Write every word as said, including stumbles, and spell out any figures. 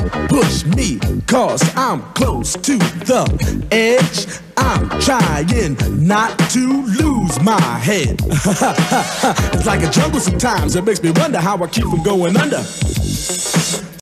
push me, cause I'm close to the edge. I'm trying not to lose my head. It's like a jungle sometimes. It makes me wonder how I keep from going under.